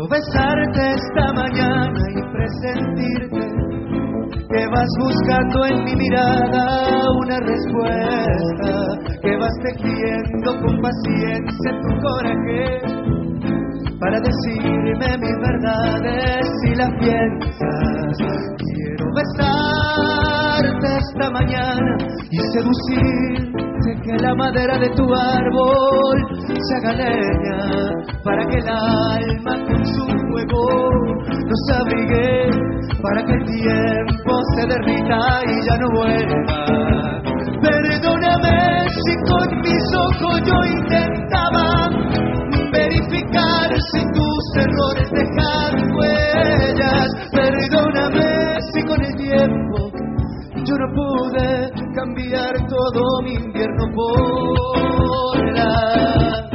Quiero besarte esta mañana y presentirte que vas buscando en mi mirada una respuesta, que vas tejiendo con paciencia tu coraje para decirme mis verdades si las piensas. Quiero besarte esta mañana y seducirte, que la madera de tu árbol se haga leña, para que el alma con su fuego nos abrigue, para que el tiempo se derrita y ya no vuelva. Perdóname si con mis ojos yo intentaba verificar si tus errores dejan huellas. Perdóname si con el tiempo yo no pude cambiar todo mi invierno por la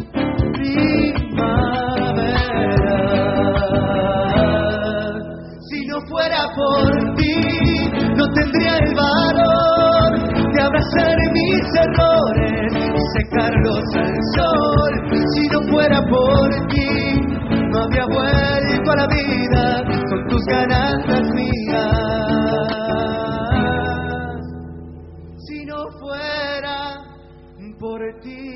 primavera. Si no fuera por ti, no tendría el valor de abrazar mis errores y secarlos al sol. Si no fuera por ti, no habría vuelto a la vida con tus ganas las mías. Si no fuera por ti.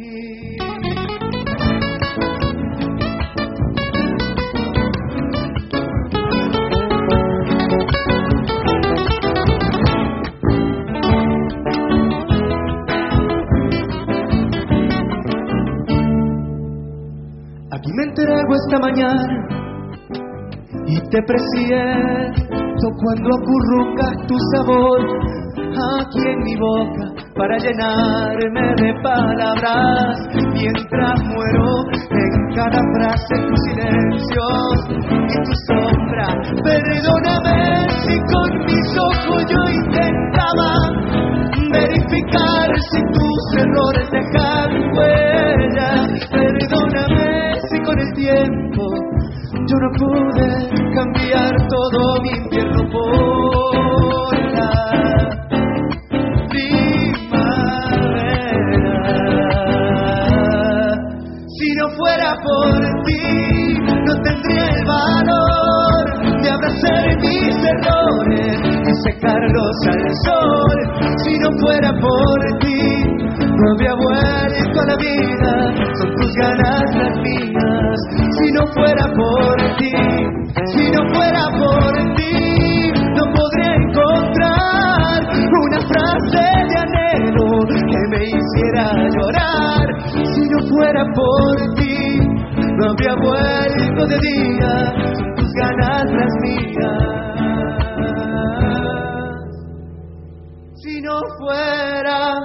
Aquí me entrego esta mañana y te presiento cuando acurrucas tu sabor aquí en mi boca para llenarme de palabras, mientras muero en cada frase tus silencios y tu sombra. Perdóname si con mis ojos yo intentaba verificar si tus errores dejan huella. Perdóname si con el tiempo yo no pude cambiar todo mi invierno por la si no fuera por ti, no tendría el valor de abrazar mis errores y secarlos al sol. Si no fuera por ti, no habría vuelto a la vida, son tus ganas las mías. Si no fuera por ti, si no fuera por ti, no podría encontrar una frase de anhelo que me hiciera llorar. Si no fuera por ti, no habría vuelto de día, tus ganas las mías. Si no fuera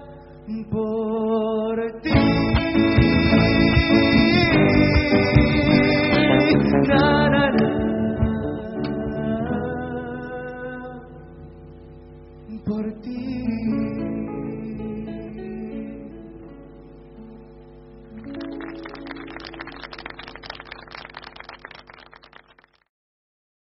por ti. Na, na, na. Por ti.